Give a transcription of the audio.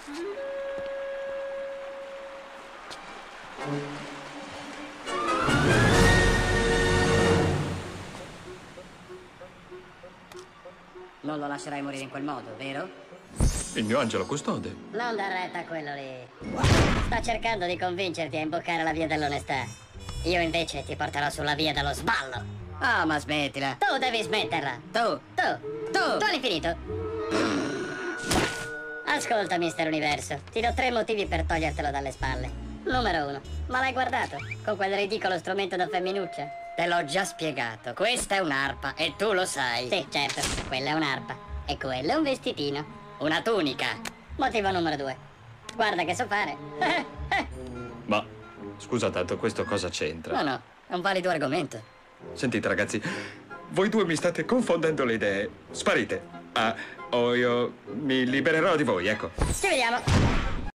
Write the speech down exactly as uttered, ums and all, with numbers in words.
Non lo lascerai morire in quel modo, vero? Il mio angelo custode. Non dar retta a quello lì. Sta cercando di convincerti a imboccare la via dell'onestà. Io invece ti porterò sulla via dello sballo. Ah, ma smettila. Tu devi smetterla. Tu. Tu. Tu. Tu all'infinito. Ascolta, Mister Universo. Ti do tre motivi per togliertelo dalle spalle. Numero uno. Ma l'hai guardato? Con quel ridicolo strumento da femminuccia? Te l'ho già spiegato. Questa è un'arpa e tu lo sai. Sì, certo. Quella è un'arpa. E quello è un vestitino. Una tunica. Motivo numero due. Guarda che so fare. Ma, scusa tanto, questo cosa c'entra? No, no, è un valido argomento. Sentite, ragazzi, voi due mi state confondendo le idee. Sparite. Ah, o io mi libererò di voi, ecco. Ci vediamo.